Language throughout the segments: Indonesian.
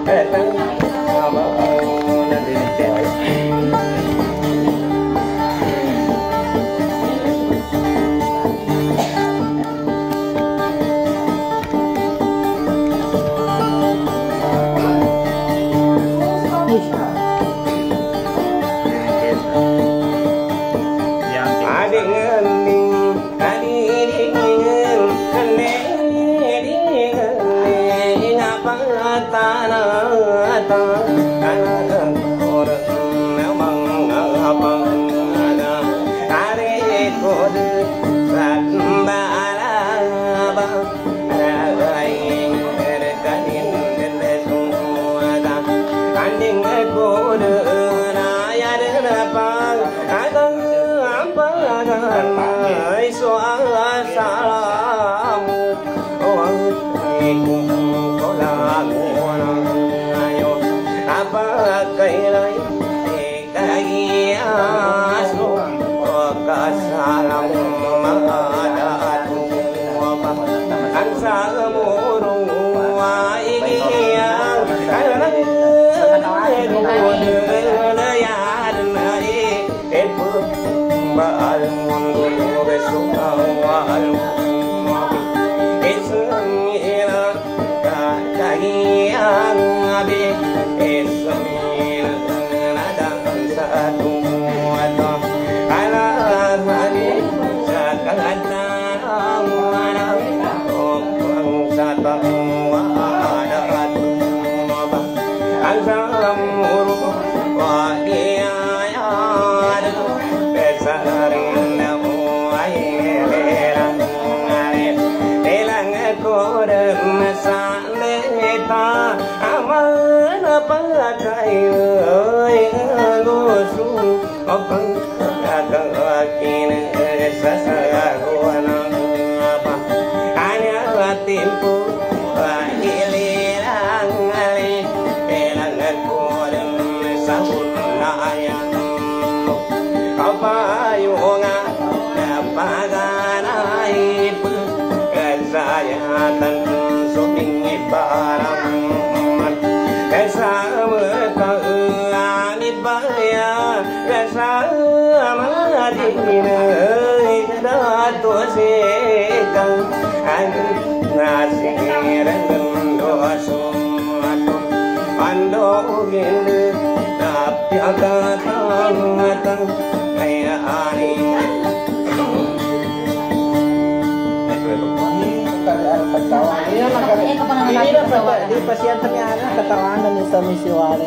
Di pasien ternyata keterangan dan misi wale.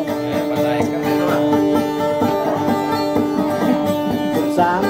Sam.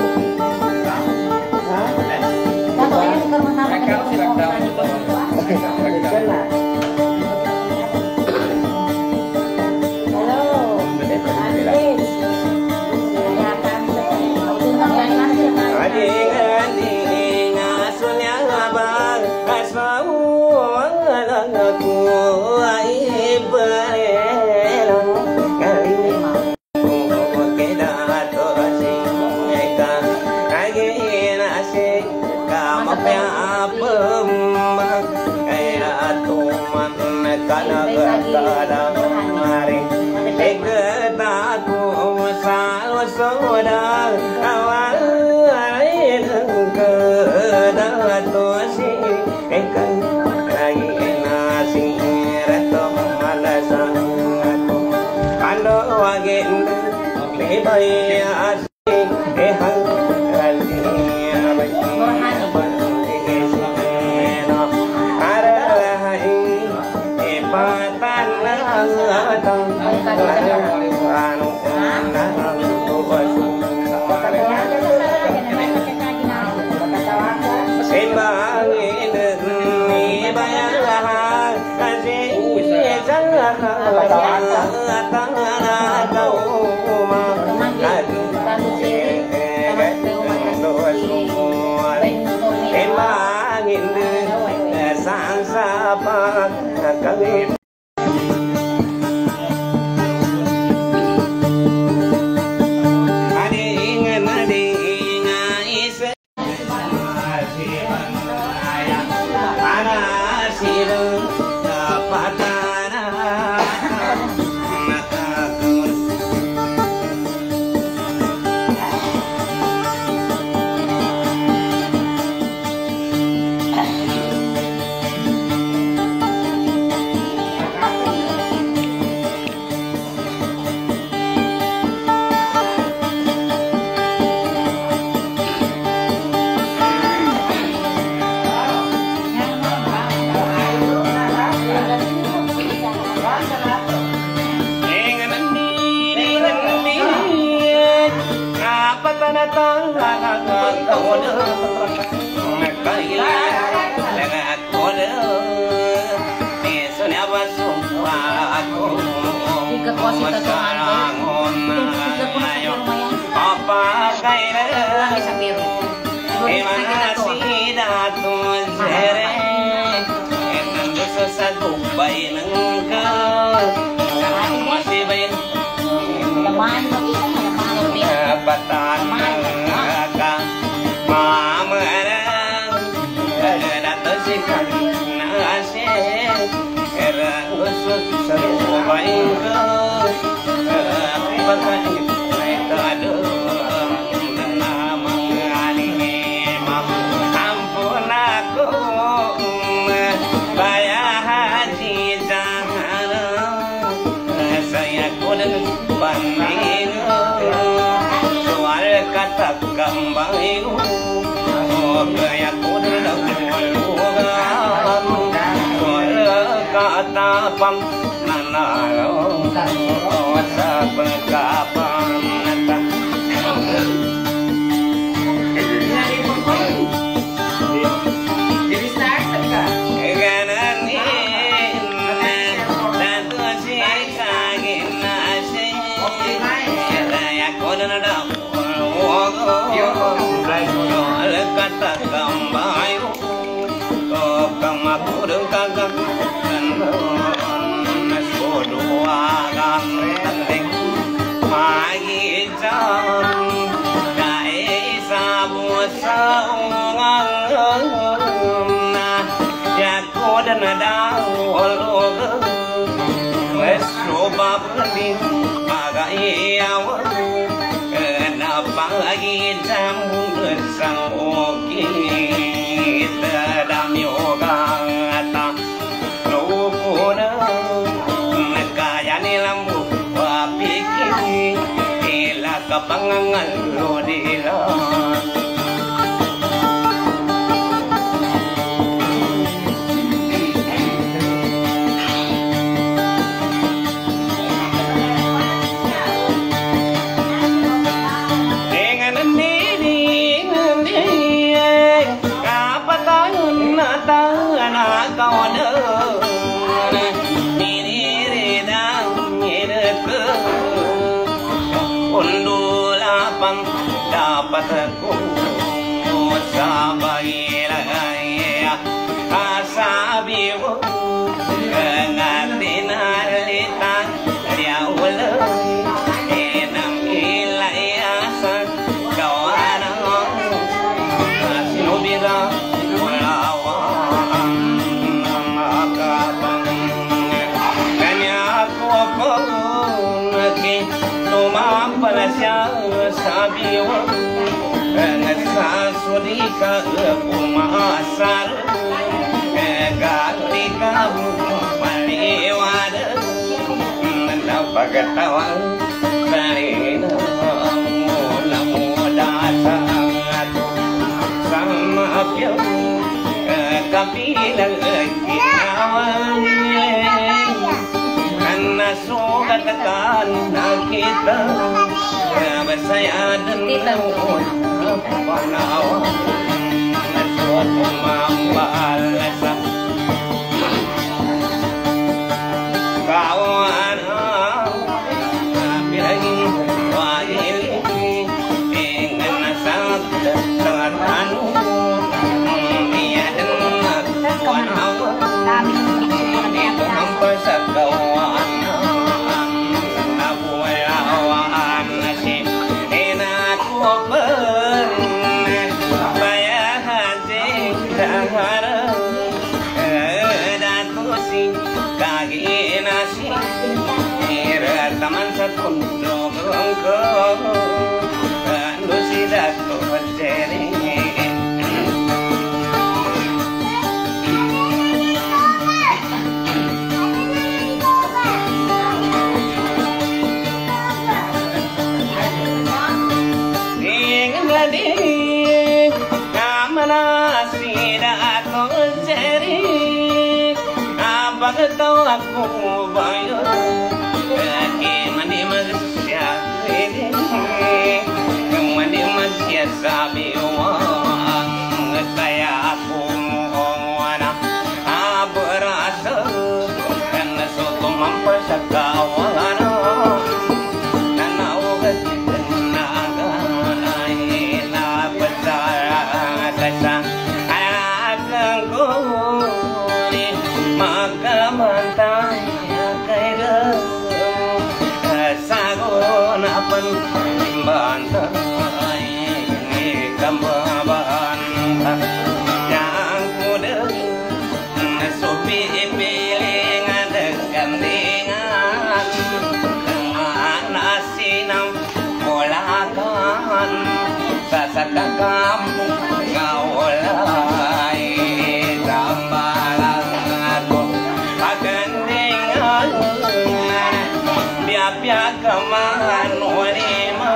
Sakakam ngawalay tambalang ako agandingan biya-biya kaman walima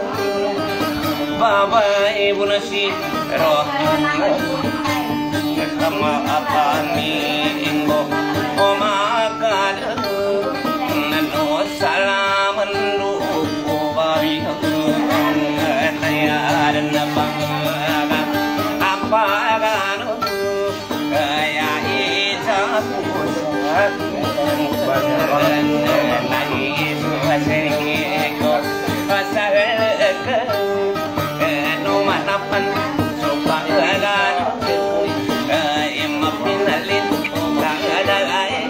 babay ibu nasi roh kama apani inggo omakad nano salaman lupo babi dan bangga apa kan kaya itu badan naik suasengiko pasal ke nomor 8 suka kan imapinalit tak ada lain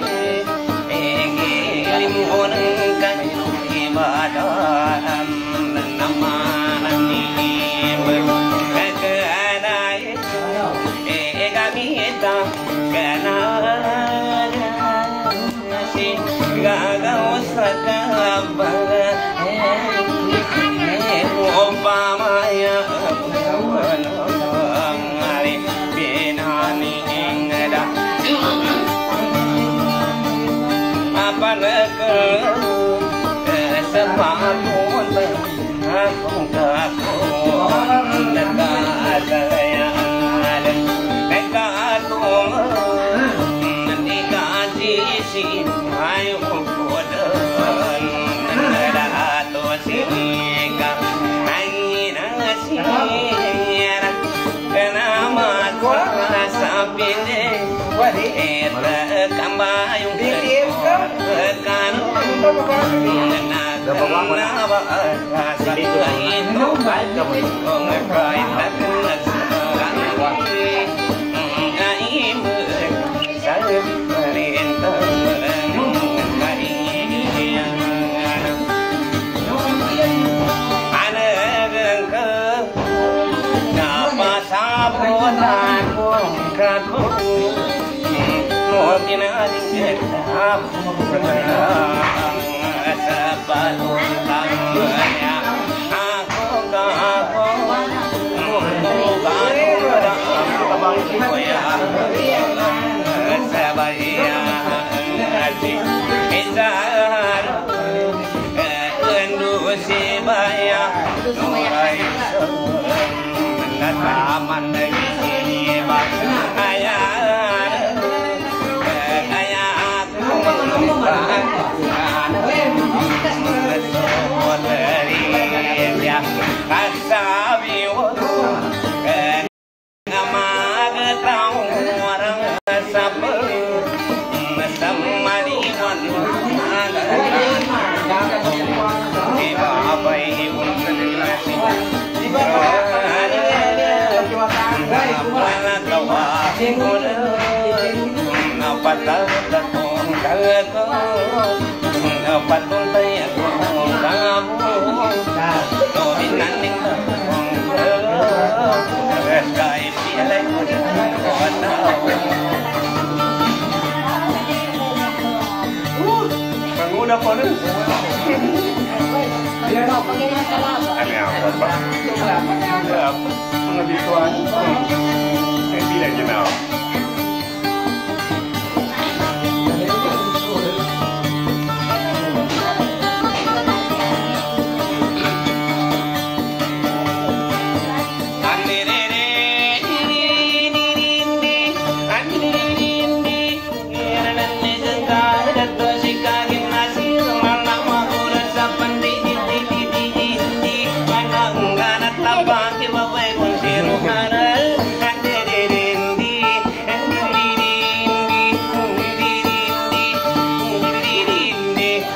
limun kan ibadah nama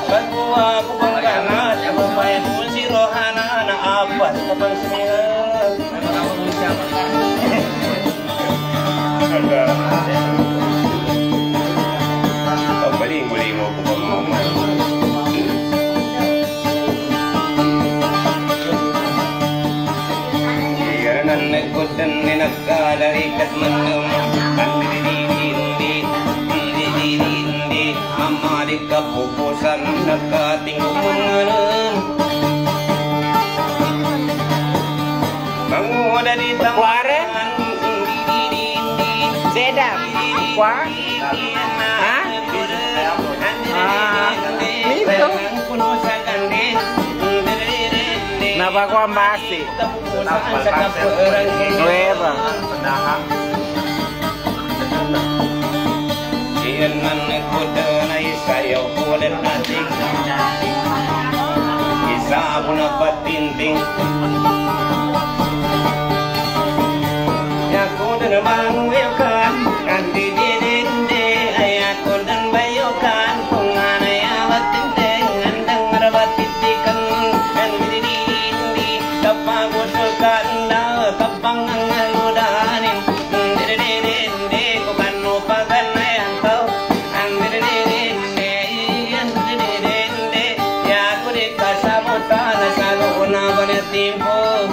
bago ako bang ganat, abay mo si Rohana na apat na bang sinihan. Baling-baling mo ko bang maman. Iyanan nagkudan ni nagkalarikat manum. Hindi mamalik ka pupusan nagkatingog mangalan. Manguna di tawaran. Sedap. Kuah? Hah? Nito. Napa ko ang basi? Nueva. Iyan man nagkuda na isayaw ko na nating isa ako na patinting. Ako na namang wayokan, hindi ay ako na bayokan. Kung anay awat tinteng, andang marabatitikan. Hindi tapagusulkan na kapang ang aludanin. Hindi ko kano paganayan tao. Hindi ya ko di kasabutan na sa luna ba na timpo.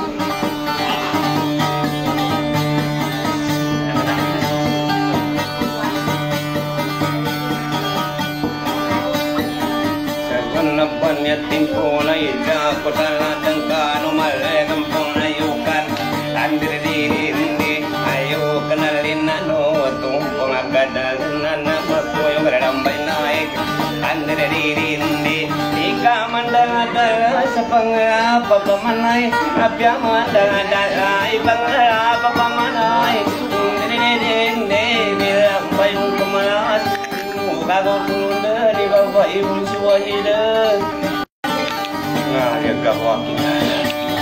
Napannya timpo na ija ko talatang kano malagang pangayukan hindi ayo kenalin ano tumpong agadalan na mapuyo garambay naik hindi ika mandala sa pangapa pamanay apya mandala pangapa pamanay hindi nilambay yung kamalas bago tunda di bawah ibu suwahida. Nah, ya gawakin aja.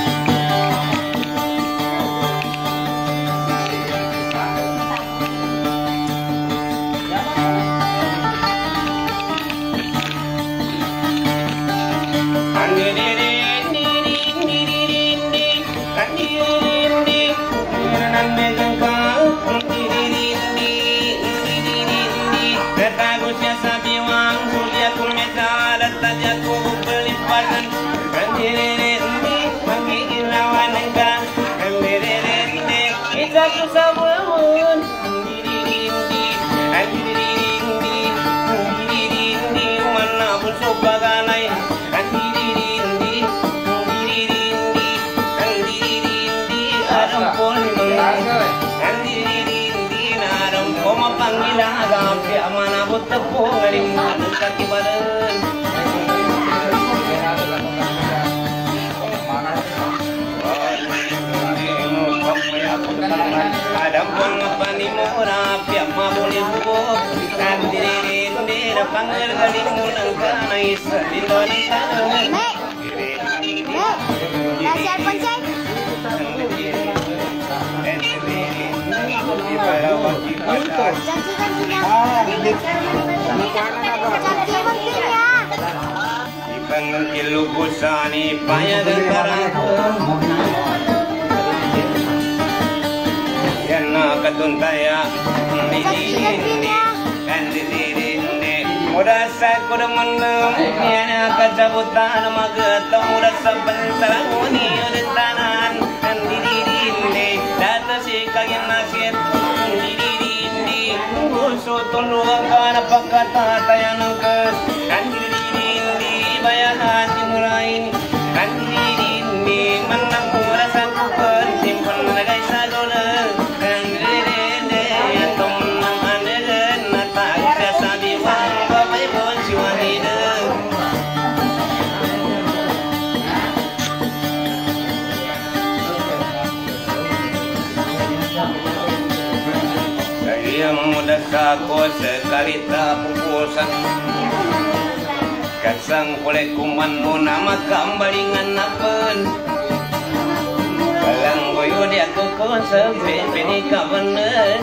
Adam pun ngapani murah piak mabuli bubuk Nanti panggil galing munang kanay sa Indonesia Nasihat poncet? Ibang kilubusani payagan karangkong yan na katuntaya mudah sa kudamanam yan na kacabutan magatong mudah sa bansalang udah tanan data si kagin nasit gusto tulungan ka na pagkatatayan ng kas bayahan dimulain manang mura sa kukan simpan lagay sa dola mudah kako sekali tak pupusan kasang kulay kuman mo na magkambalingan na pen kalang goyo di ako kon sa pini ka bener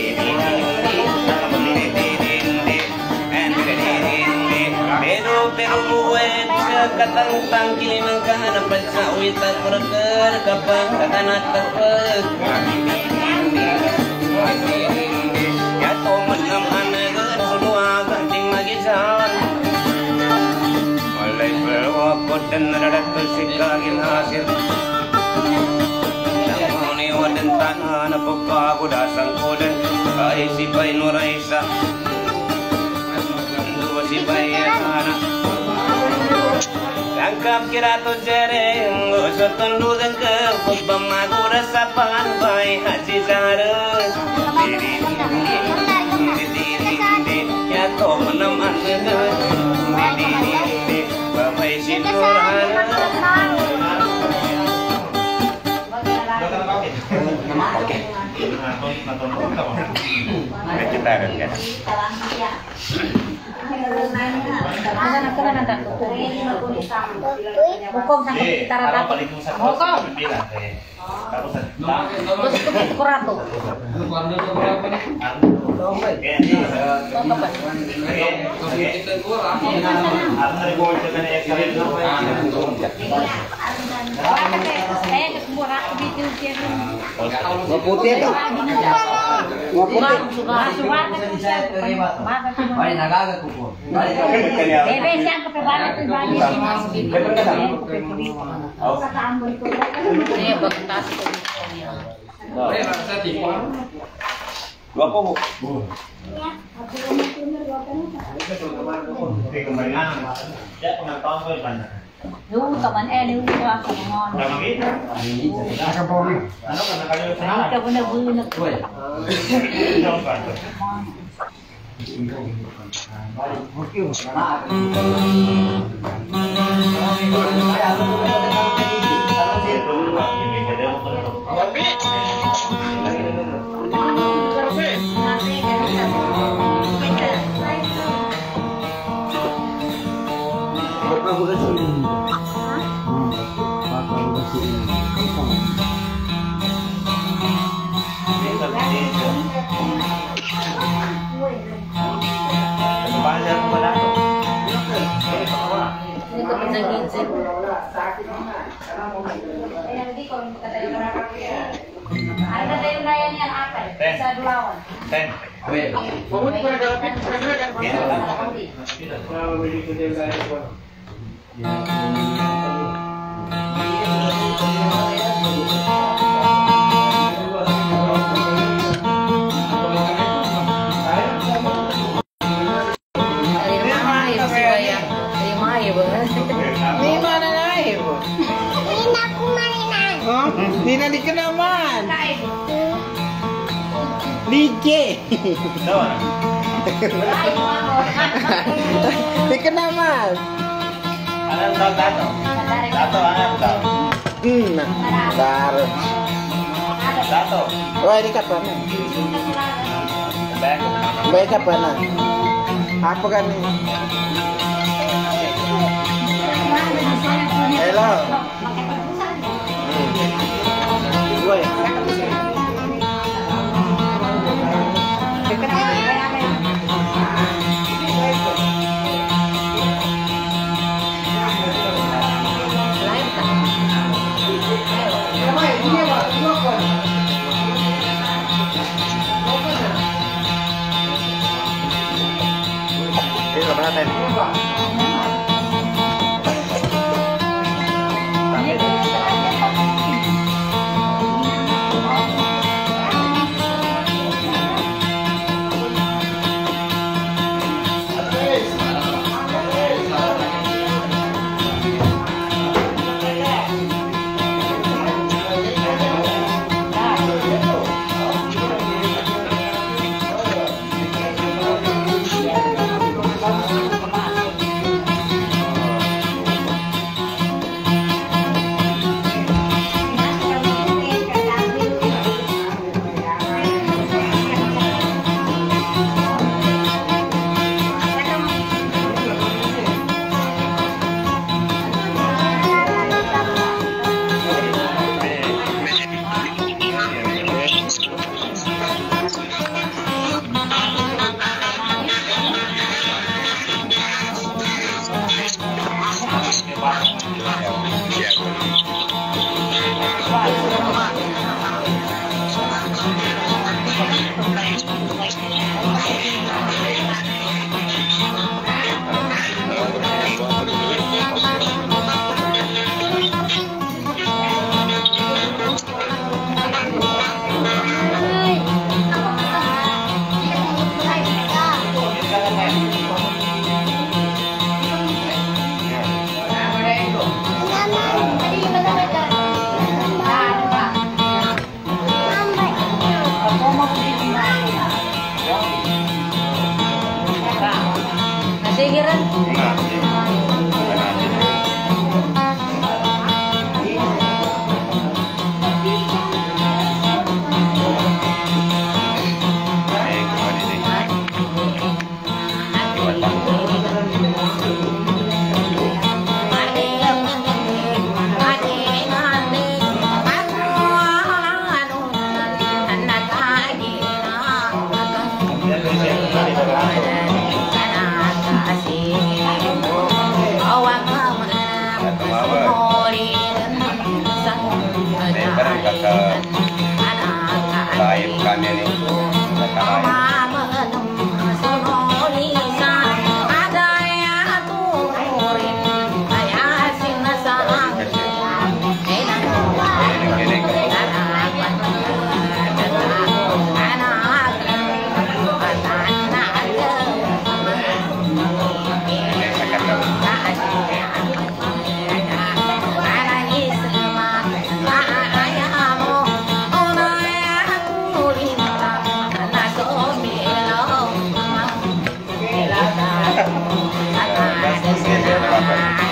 pero Abu katang tangkili mangkana pacawi tak berker kapang katana terpek ya to menam anegan semua ganting lagi jalan mulai berwakot dan radat tersikagin hasil namoni wadan tanah napoka kuda sangkodan kai si pai nuraisa dua si pai anak Angkap kira tu jereng, usut tundugan ke kubam aku rasa pantai haji zarus. Ya to meneman dengan di bapai si Nurhana. Oke. Kita akan kan. Hukum sampai kita rata. Hukum. Terus itu kuratu. Putih tuh. Lu teman lu aku ngon. Kita bener-bener. Nina di Kenaman. DJ. Di Kenaman. Anak tato. Tato anak tato. Bentar. Tato. Wah, ini kapan? Baik kapan? Apa kan? Hello. Gue. Ini berapa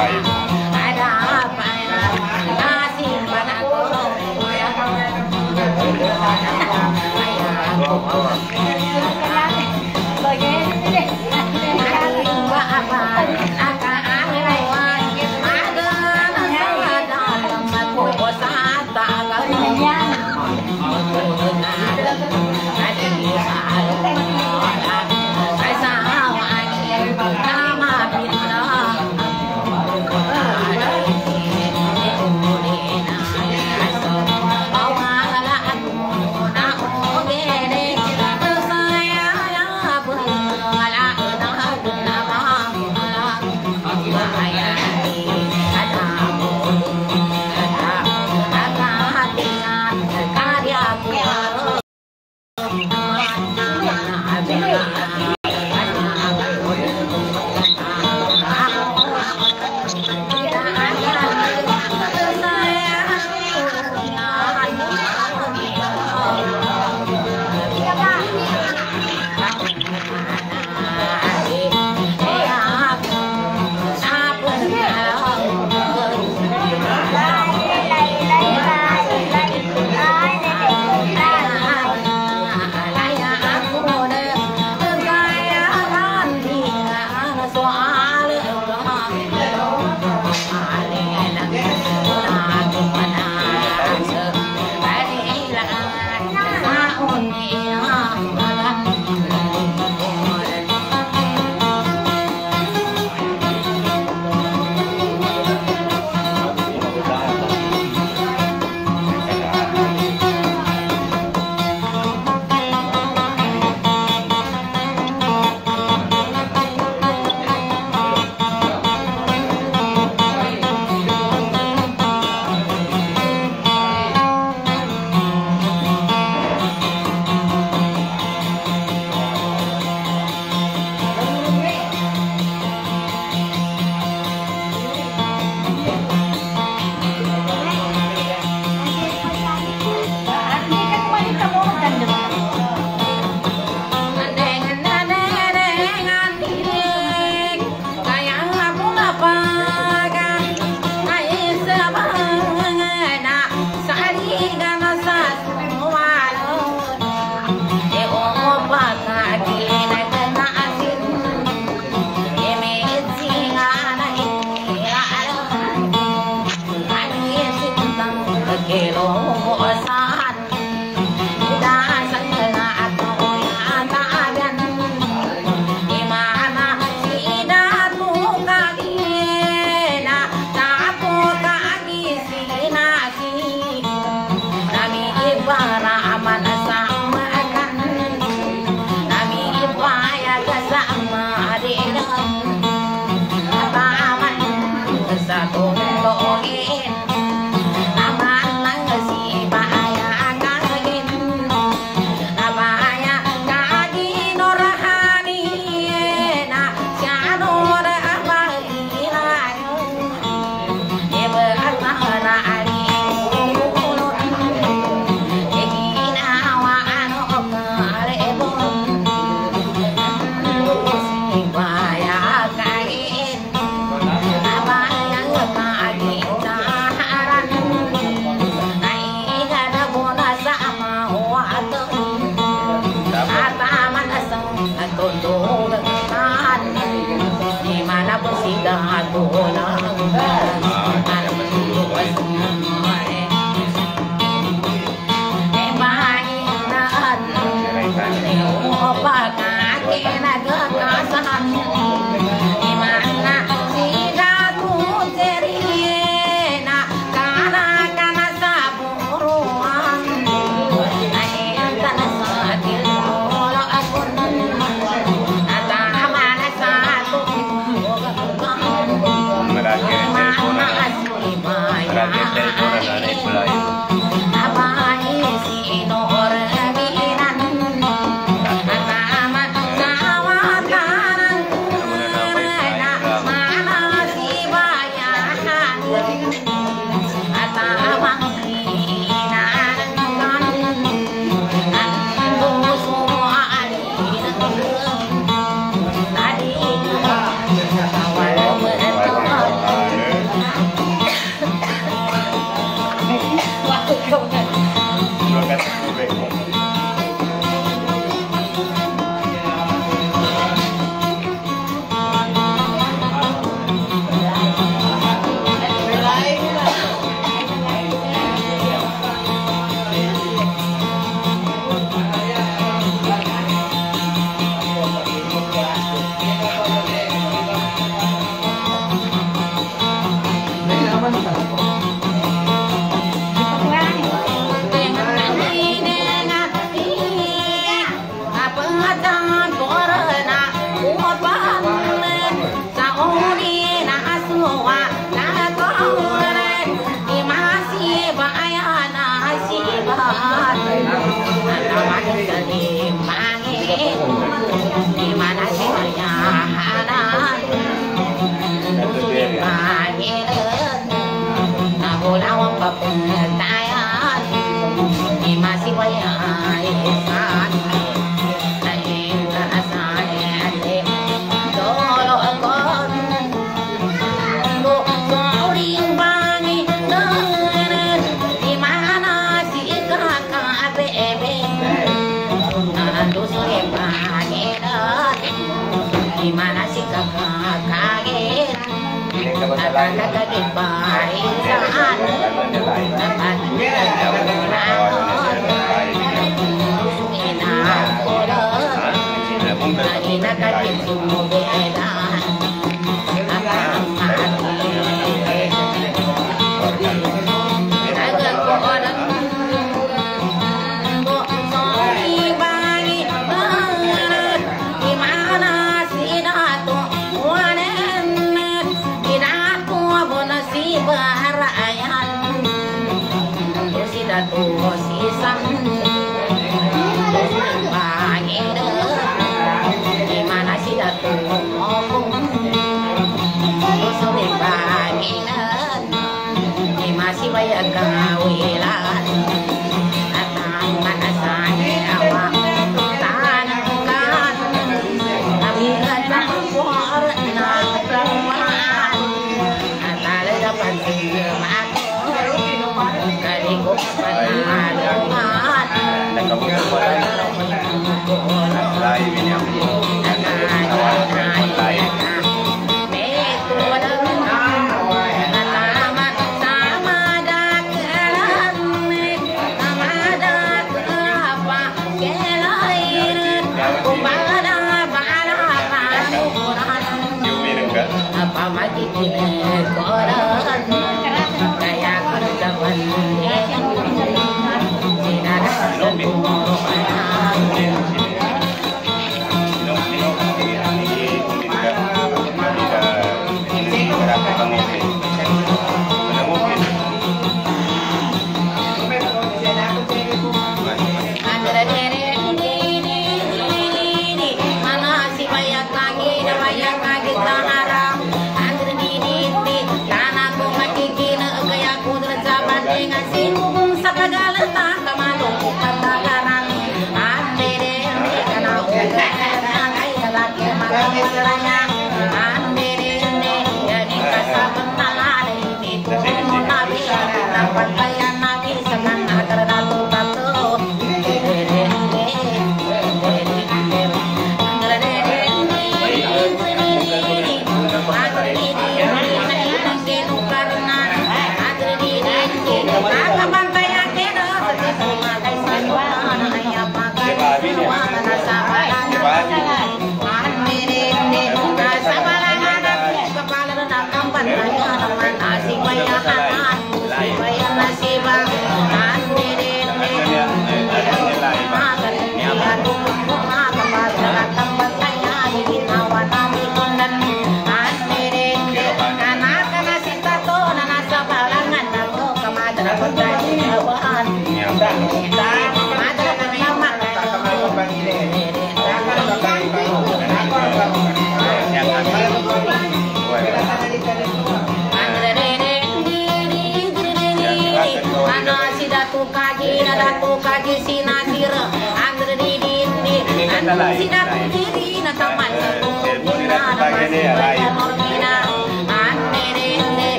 Hãy subscribe cho kênh Ghiền Mì Gõ để không bỏ lỡ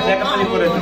Saya ke pelipur itu.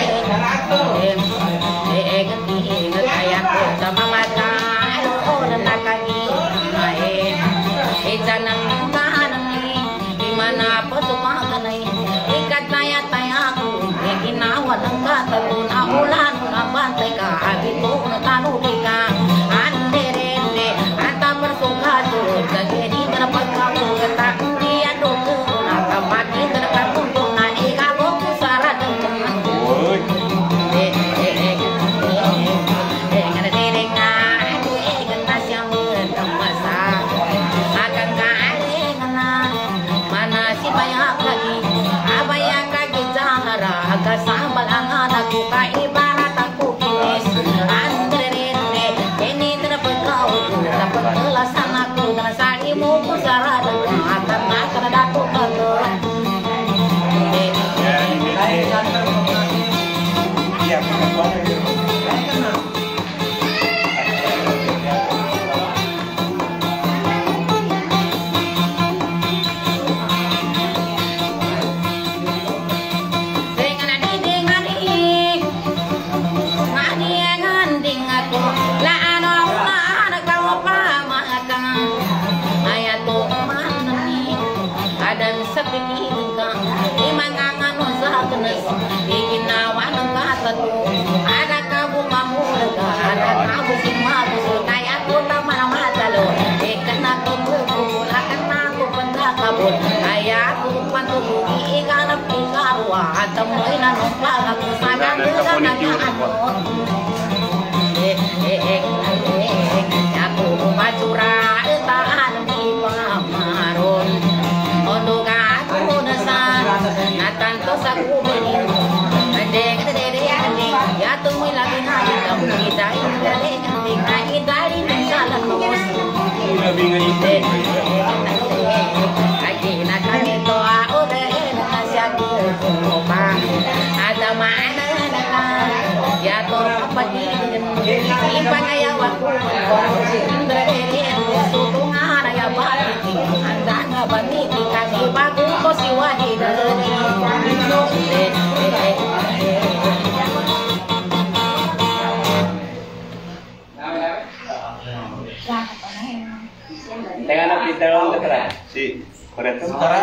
Si Koreto.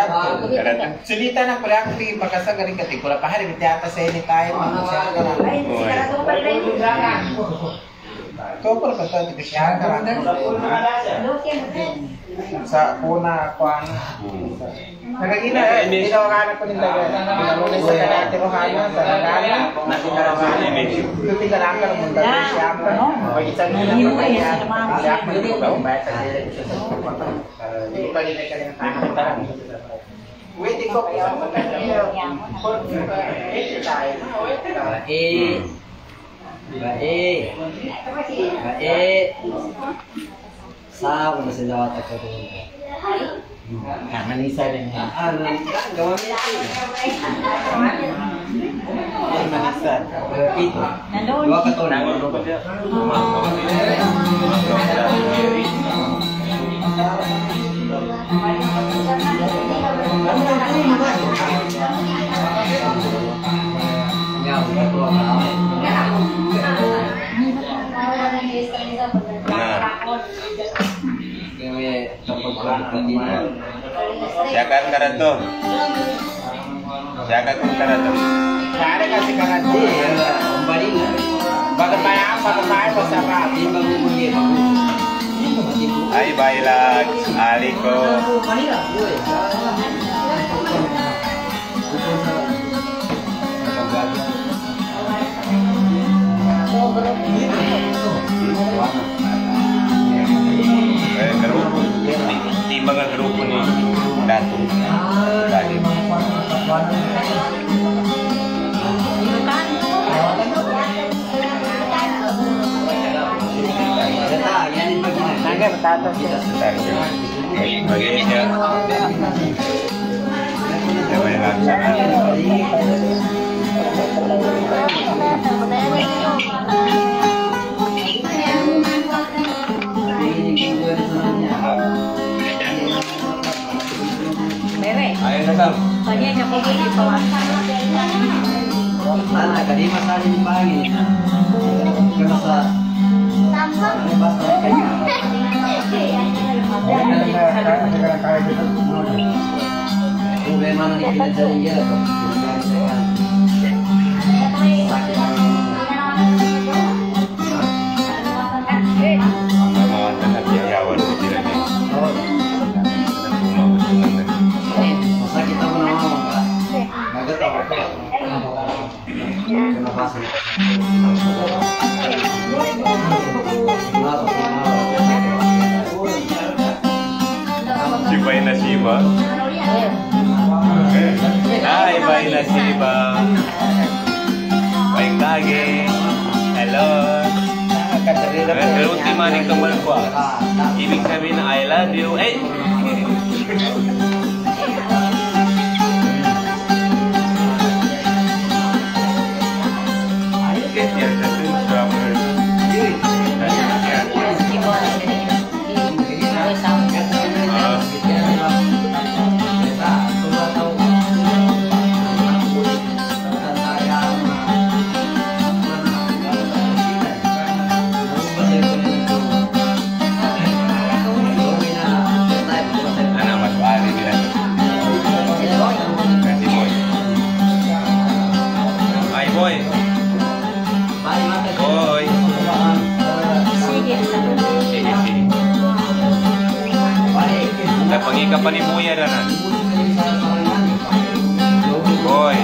Sulita na pala ang pagkasa galing kating pula pa hari bitata sa ini tayo manusia Kopor pa to di siya sa puna kuana. Nagagina tinawagan ko din dagat. Ano sa kanate rohana sa nagana nakikarawan medyo. Tuti ka lang mo dagat siya mo. O isang ni mo ya. Siya mo ba ba sa dire. Di pa rin ka lang tanan. Waiting ko sa Sao mà sẽ do ta cho tôi hàng anh đi xe đây nha. Gawin itu. Dua ketunan. Siakan karato. Siakan karato. Ada kasih karate. Bagaimana bersama Ay bailag aliko. Grupo, timbang ang grupo ni Dato. Dali. Nangga bertato kita. Bagian niya. Diba yung laksana? Bebe. Ayun na lang. Kanya niya po di bawah. Sana ka di masali di pagi. Kaya sa basta kanya. Problema na ni pinadali niya to. Masakit ako na mama ka. Nagatawa ko. Terima kasih. Si Bay na Shiba. Hi, Bay na Shiba. Bay Kage. Hello. Ultima ning kembal ko. Ibig sabihin na I love you. Pangika pa ni Buya na na. Boy.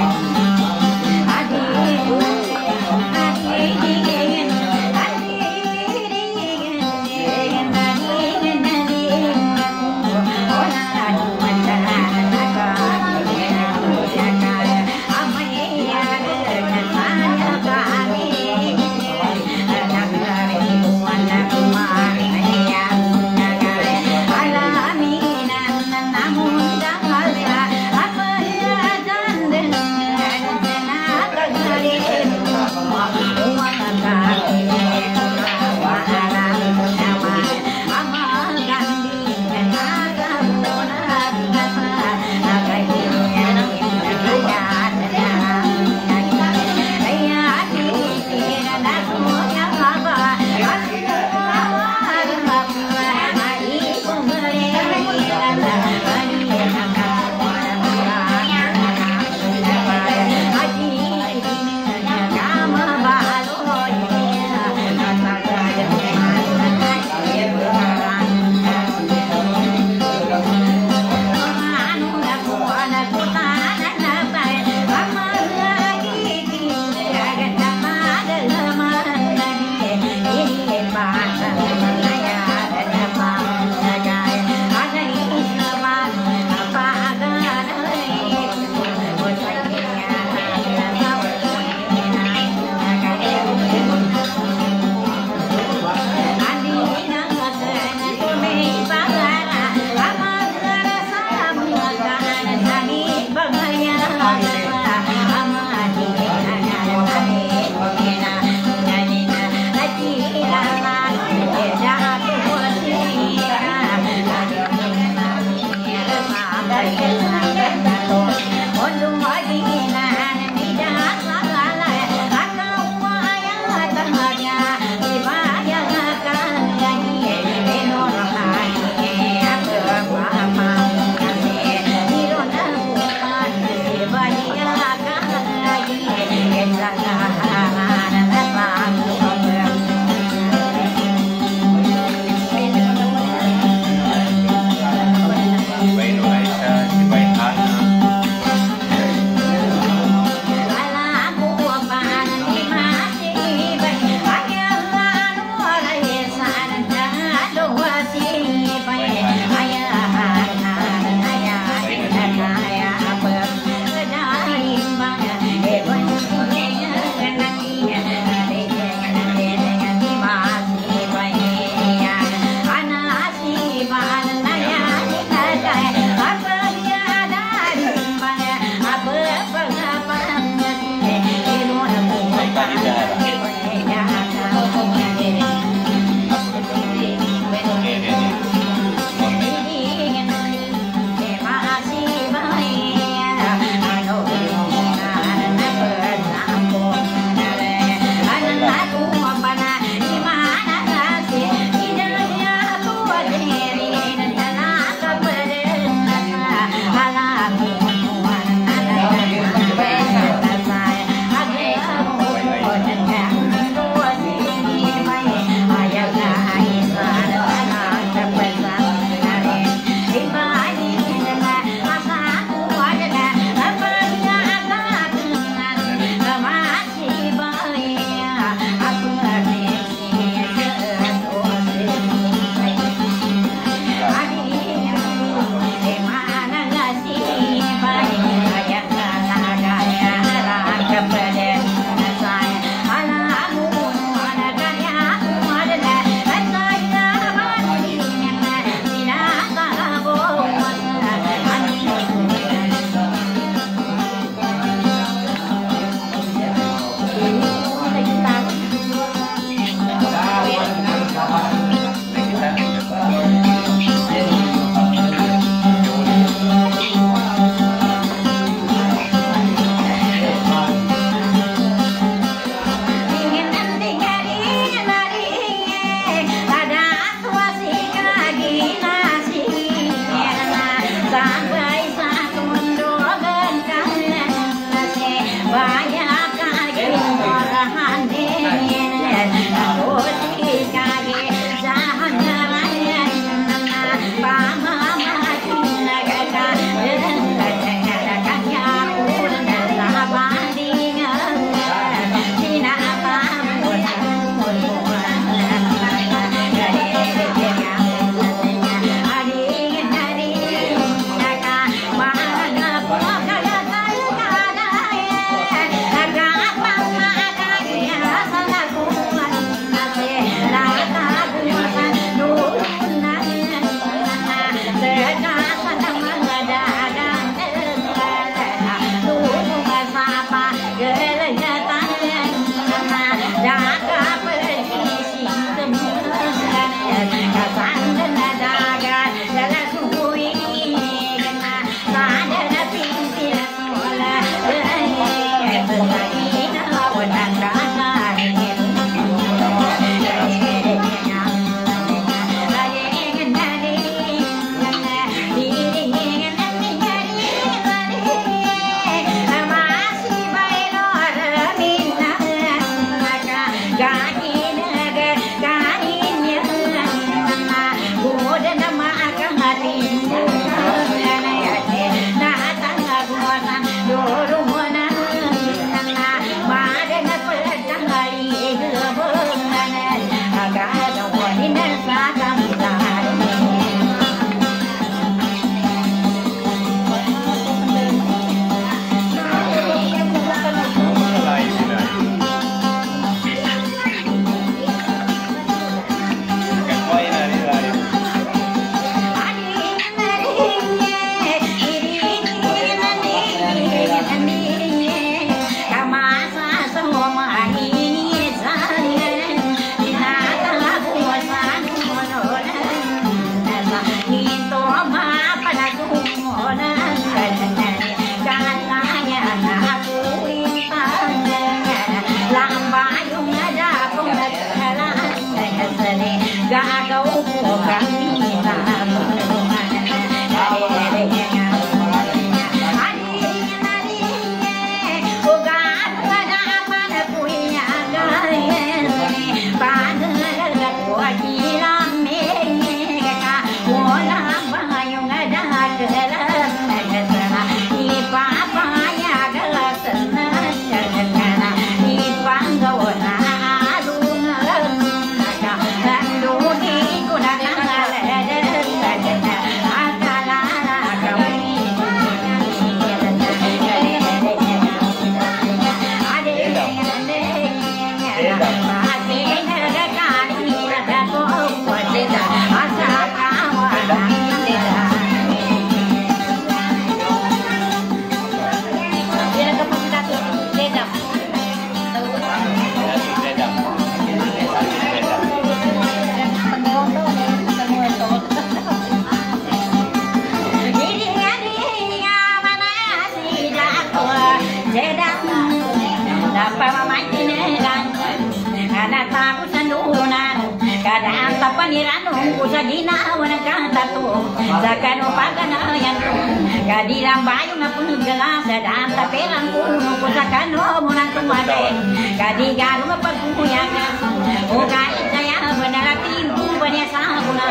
Kadang tapaniran ko sa ginawa ng kantato sa kanupagana yan ko kadilang bayo nga punugala sa daan tapelang kuno ko sa kano mo nang tumabe kadigalo nga pagkukuyakan o kahit saya manarating ko ba niya sa kuna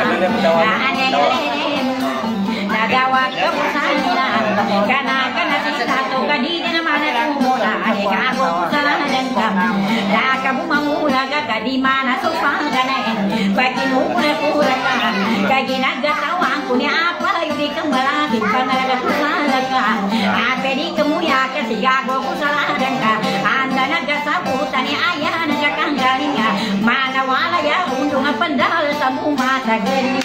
nagawa ka po sa nila kana sila to kadidi naman ang mula kago ko sa lanan ka nakabumamula ka kadimana so pangganay pakinukura pura ka kaginagatawa ko ni apa yung di kang malapit pa nagapulala ka apedi kamuya kasi gago ko sa lanan ka anda nagasabutan ni aya nagakanggaling ka manawala ya undo nga pandal sa bumata galing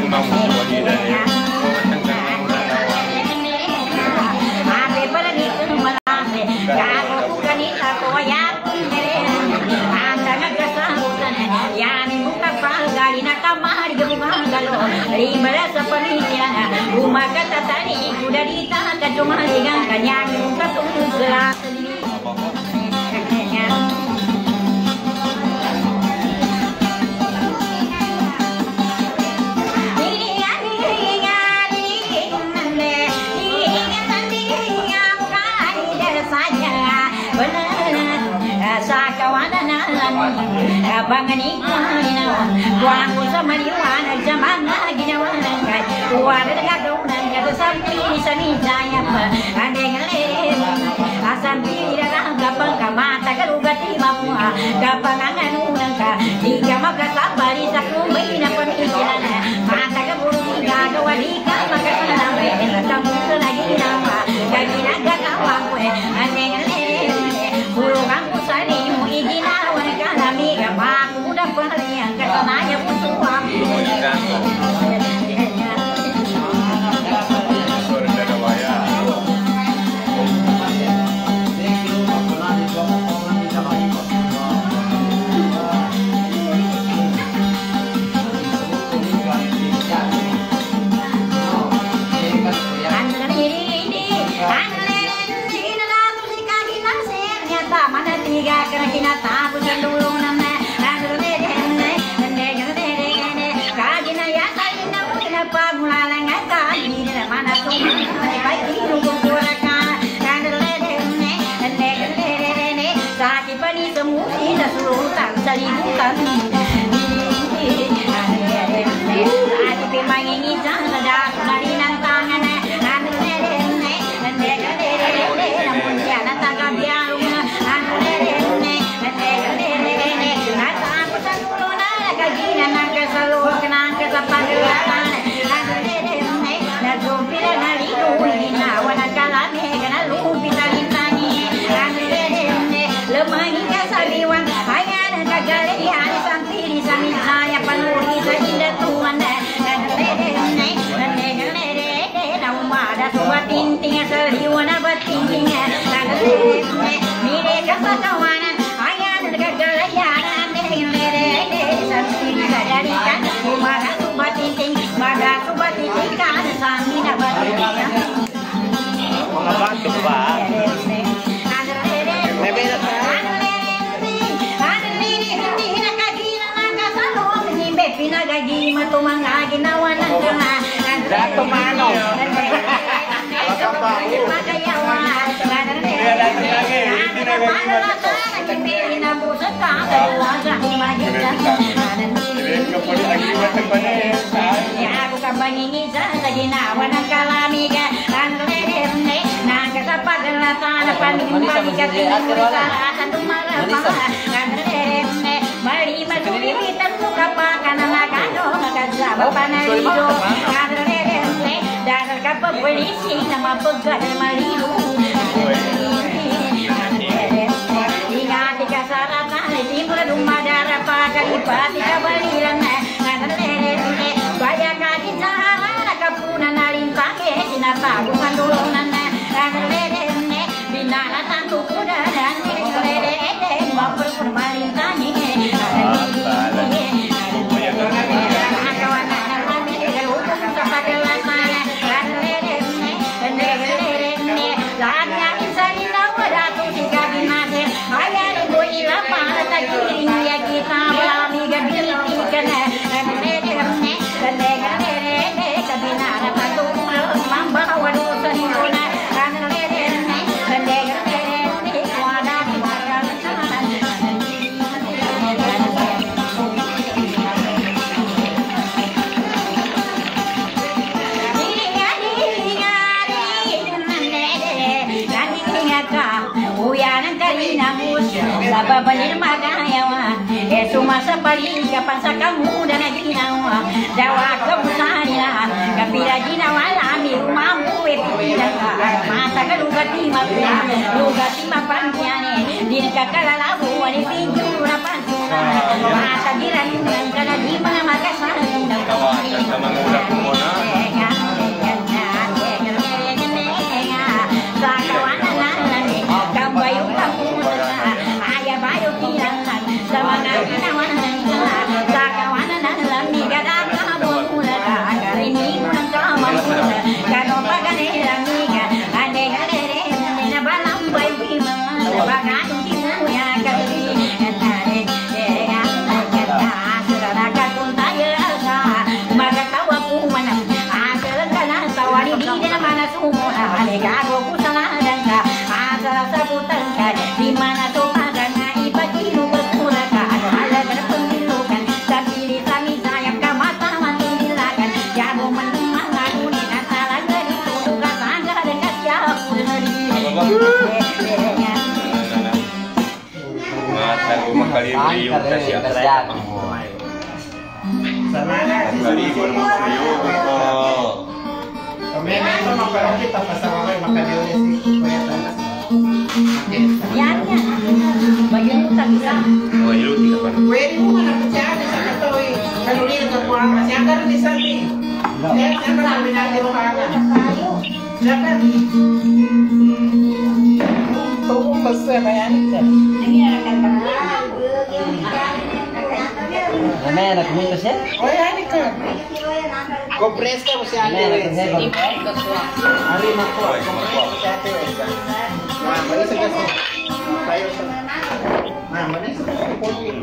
Gago ko kanita ko ayat anda nagkasabutan yanin mo kapal gali na kamari gumagalo limala sa pamilya umagatatani kudalita ka tumaligang kanyang yung katungkla sa kawanan abangan ikaw buwan ko sa maliwanag sa mga ginawa ng kahit kuwala na gagawin ka sa pili sa midaya pa andeng alim asang pili na kapag kamata kalugat mo kapanganganunan ka di ka magkasabali sa kumay na pamilya na mata ka burong gagawa di ka magkasalami sa mundo na ginawa kaginagagawa ko andeng alim bulungan ko sa iyo iginawa ka nami ka makuda pa rin ang kasanaya po suwam karena kinatapos ang tulong ng kagina yata rin na po pinapagmulalang at hindi na naman at tumahay ay tinugugura ka sa akin pa ni samuhi na surutan sa libutan ating pimangingitang na dako na rin ang tangan namun yan ang tagabiyang Tinting sa liwanag at tinting mire ka sa tawanan ayan nagagalayan sa pinagdalikan umaga subatinting baga subatinting ka sa minabatikan mga bato ba? pinagagi matumanga ginawa ng gana dato mano aku kabangin sa ginawa ng kalamigan nagkasapaglalatan panimalikat sa tumarapang mali magulimitan mo kapag kanangakano magkasama panalido dahil kapag walisi na mapagkat na malilo ingati ka sa ratan simple lumah darah pakai pati kabaliran Baya kadi cahana kapunan alintang sinata bukan dulunan binana tantu kuda dan baper permalintani Babanir magayawa sumasa paling kapan sa kamu dan ginawa dawa kabusarila kapira ginawa lami rumampu masa kalugati lugati mapantiane din kakalalabu ani pinjura pansuna masa giran kana di mana makasan di mana tuh padanya ibadi lu berpura ada berpendilukan tapi kami sayang kamata mati dilakan ya mau menang dunia salah dari tuduhan sangga dekat jauh masa rumah kali beliau kasih kali beliau Memang makanan kita pasang makan yan bagian utang bisa pwede mo man ako siya sa katoy kanulin ka po ang siya ka rin sabi siya ka namin natin ruhanan siya ka tungkol pa sa bayan ka Namanya nak minta siya? oh yan ka kompres ka mo siya hari mo po Mari sa gas. Tayo sa. Mari sa picnic.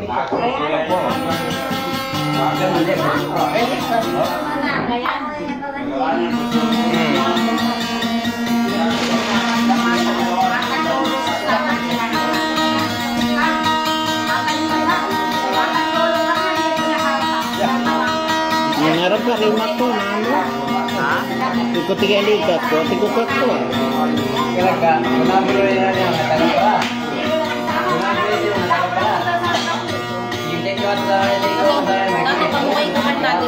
Nangarap ka kay Mato, mano? Ha? Ikuti ka ligat ko, tigukot ko. Kaya ka, kunabro yan yung matang pa. Kunabro yung matang pa. Hindi ko at hindi ko Ano pag-uwi naman natin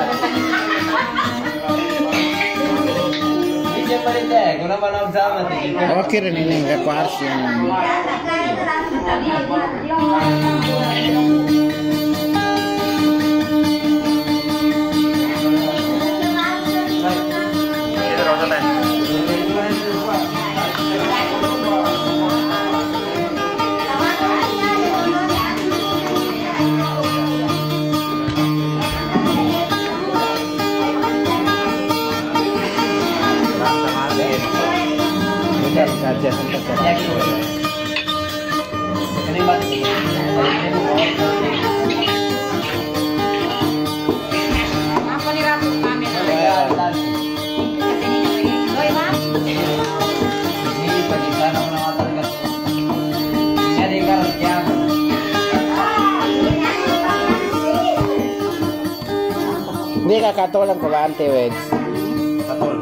Hindi pa rin deh, kung naman ang sama Okay rin ini, nagkakwaras yan. Saja sampai Apa nih Rabu kami? Oi, Mas. Ini bagi sana menawar kan. Jadi kalau jam. Hindi kakatolang ko ba ante weds? Katol.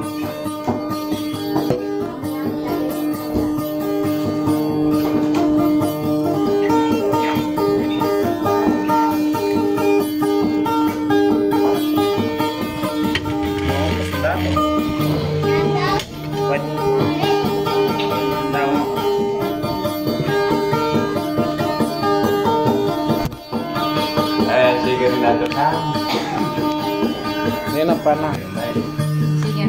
Yan ang pana. Sige.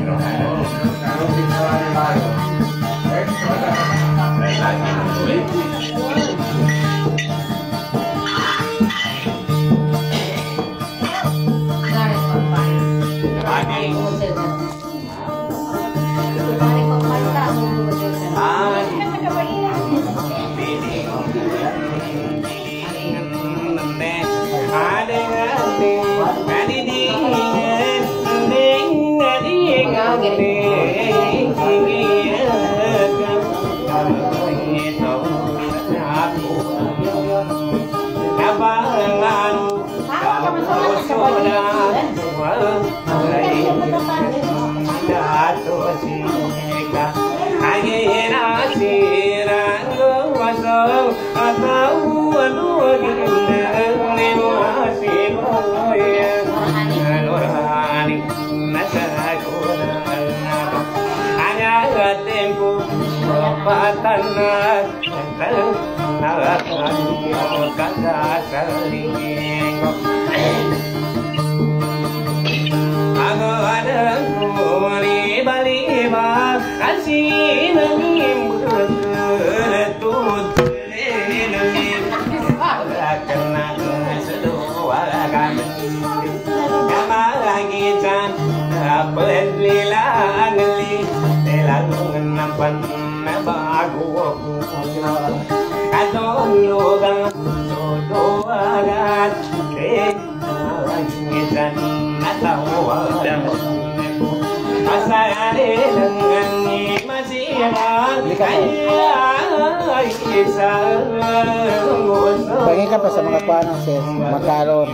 Bagi ka pa sa mga kuanang sis, makaron.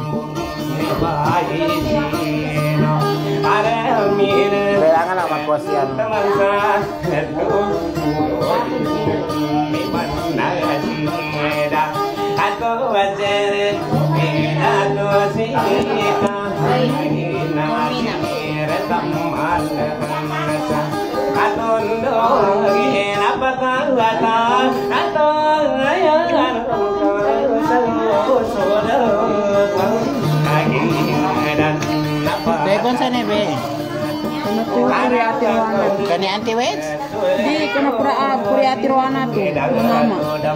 Kailangan lang magkuas yan. Telepon sa nebe. Ano to? Kuriati Roana. Kani Auntie Weds? Di, kena Kuriati Roana to. Mama.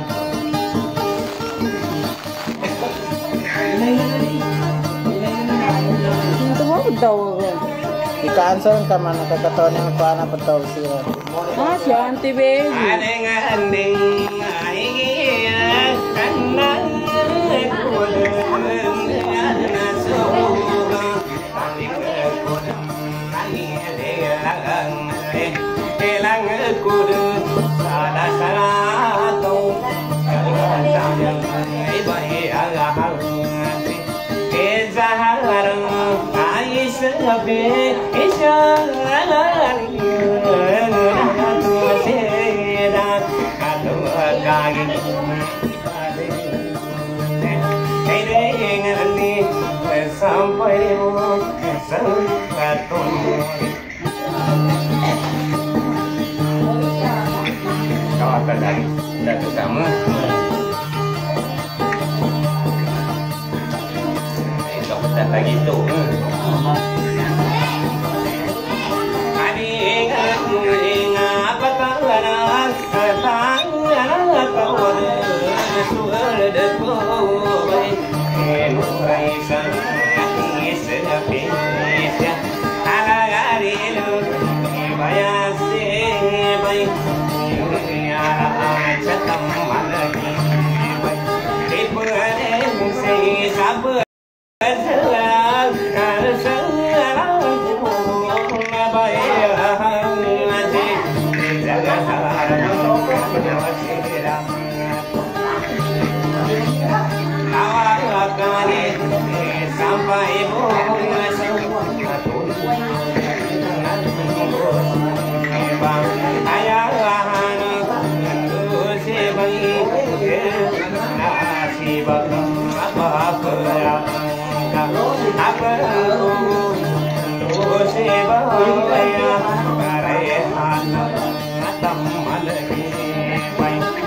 Ito ba daw ako? Ika-answer ka man, nakakataon yung kuana pa tawag siya. Ah, si Auntie Baby. Dah bersama. Kau tak lagi tu.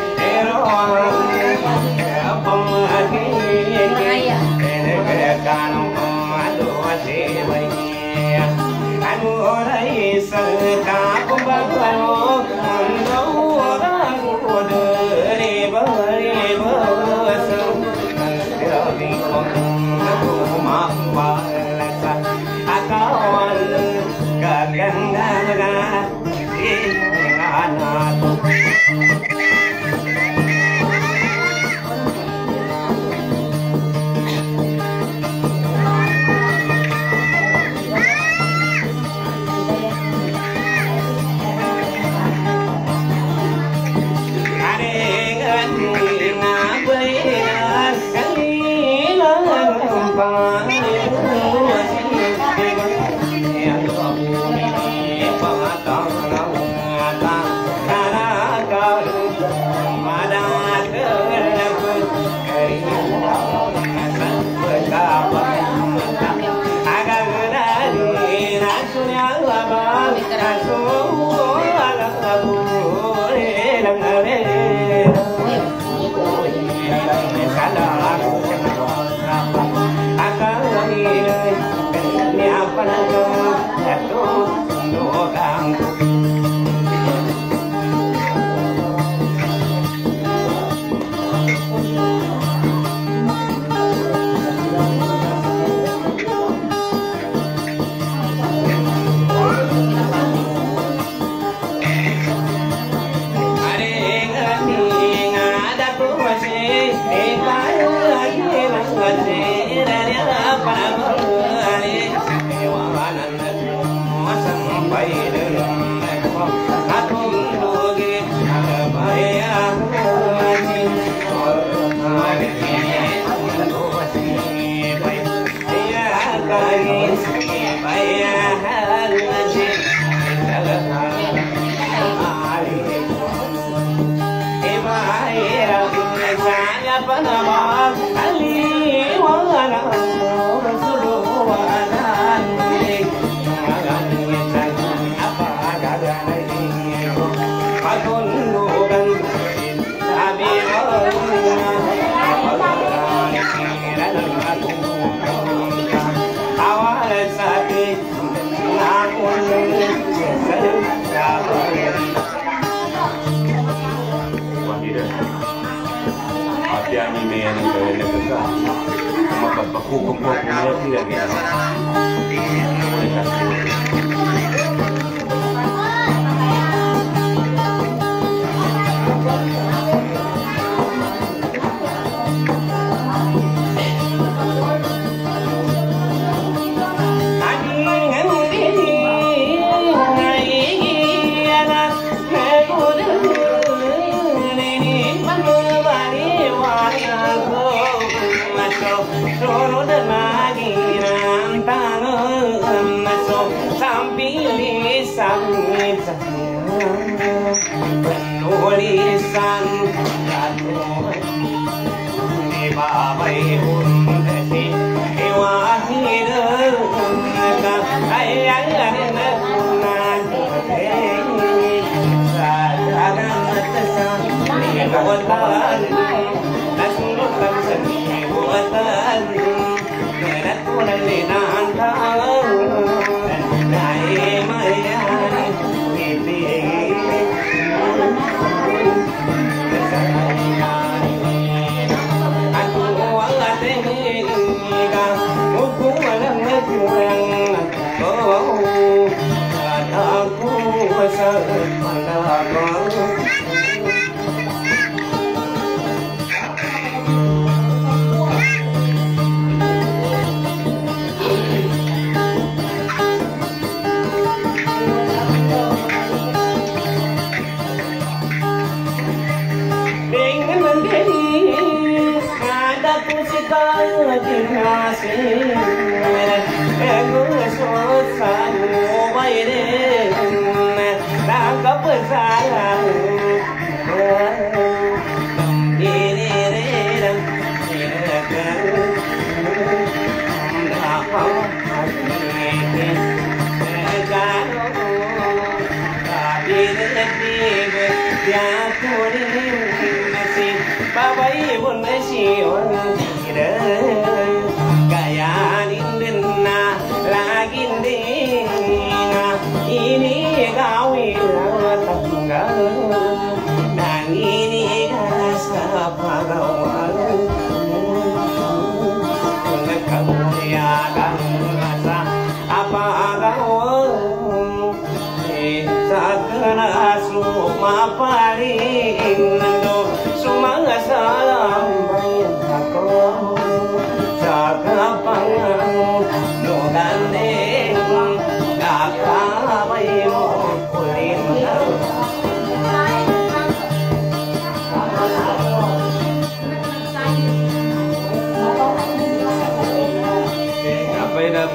Kaya.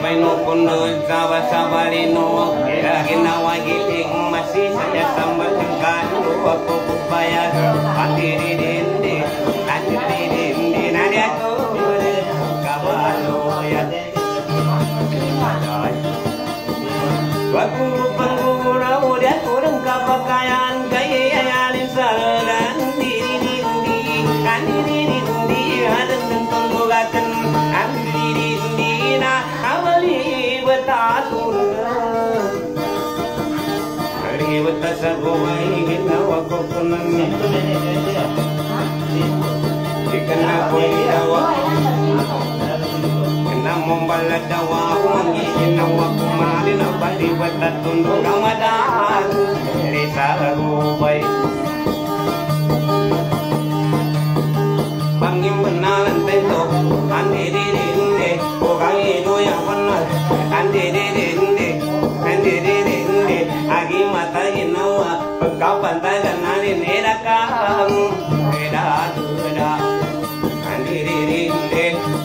no kuno jawa sabalino kira ginawa giling masih saja sambal tengkan aku bayar pandiri dindi pandiri dindi nadia ko kabalo ya waktu pengguna udah kurang kapakaian gaya yalin saran diri dindi pandiri dindi ada tentang bukan andiri dindi na awali betatur hari betasagoi ginawa ko kunani ikana ko dawa kena mombala dawa wangi ginawa ko mali na bali betatundo ramadan risa gubay bangim benalan tento andiri dinde orang itu yang benar andiri dinde agi mata ginawa pagkapan tagan nari nerakang beda tuda andiri dinde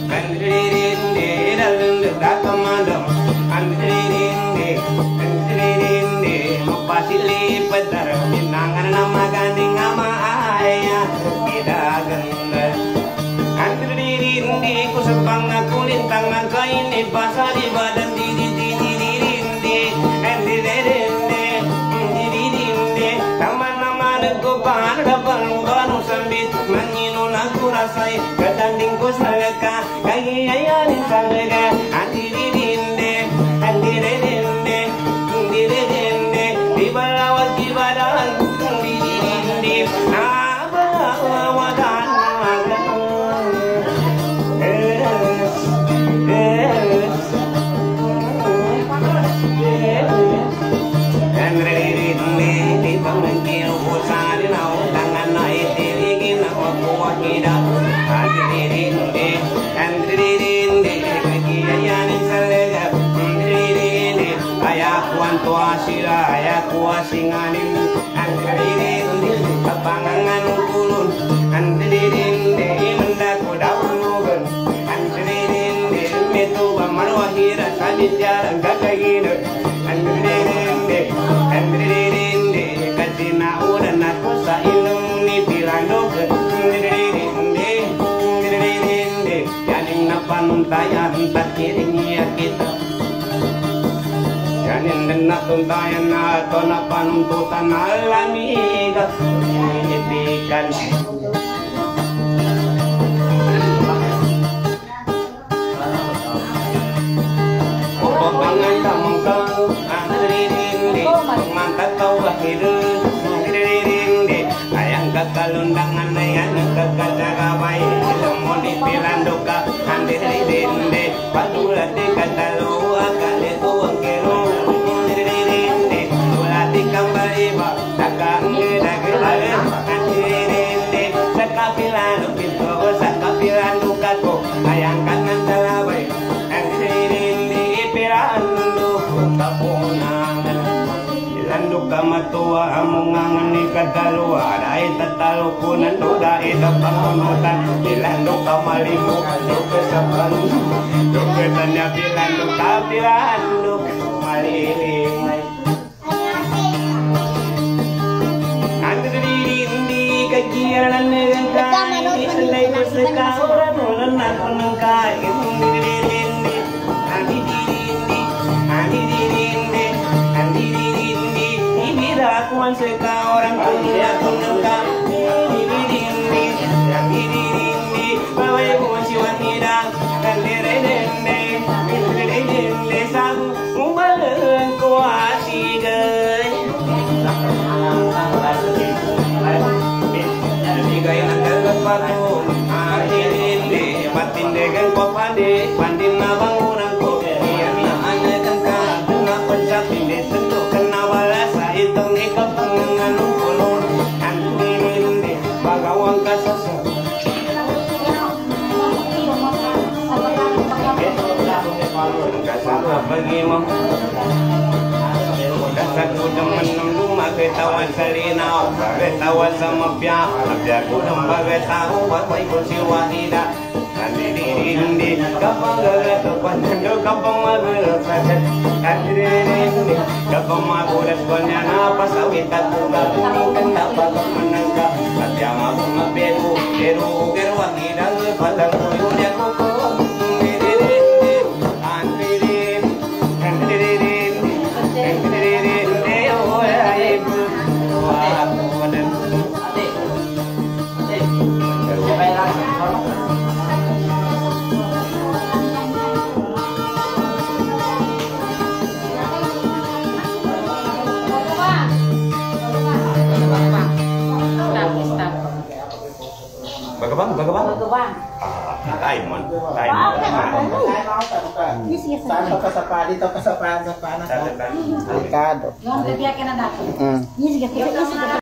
dalundu dakamadam andiri dinde mapasili padar minangan nama ganding ama ayah beda ganda andiri dinde kusapang aku lintang kain di pasar di badan diri banu sambit manyino naku rasai kadanding ko salaka kaya ayanin salaka andiri dinde di balawat di badan andiri dinde abawadan di pangkil usari nau tangan naik tirigin aku wakida andririnde kagiyanin salega andririnde ayaku antuasira ayaku asinganin andririnde kapangangan kulun andririnde mendaku daulugan andririnde metu bamalwahira sadijara gagagina andririnde katina udan aku sa ilung ni pilandok yaning napanuntayan takiringnya kita yaning natuntayan atau napanuntutan alamiga initikan pangan tamang kau andririnde mantap kau bahiru andririnde ayang kakalundangan ayang kakacagabay ilmu di pilandoka andririnde padulati katalua kaletu angkero andririnde ulati kambaliba takangedagilale andririnde sakapilandu pintu sakapilandu kako ayang kanan talabay ilandok kamatua amungangan ni katalua dahil tatalo ko nando dahil pamunutan ilandok kamalimu doke saban doke tanya bilandok kapilandok malilingay andririndi kagiyanan ng kain isalay ko sa kauran ulan ako ng kain andririndi andririndi ibida aku anseka orang kaya aku nengka andririndi bawai ku masih wanita andririndi sang umbalang ku asigai gaya nanggal patu andririndi patindegan ko pandin na bangunan ko pindi tentu kena walasa itong ikapangan kulon andririnde bagawang kasasa kasama bagi mo dasar ko naman ng luma ketawan sa linaw ketawan sa mapya ko ng bagay tao at may ko si wahida andririnde kapag gagato pa kapang magulat kapang magulat ko niya napasawit at kumakunin ka napagpamanang ka at yung ako maberu pero ang ilang palang ko yun yan mo ko Bagabang. Tayo mo. Saan ka sa pa? Dito ka sa pa. Sa pa na. Tayo. Delikado. Yung bibigyan ka na natin. Yes, sige.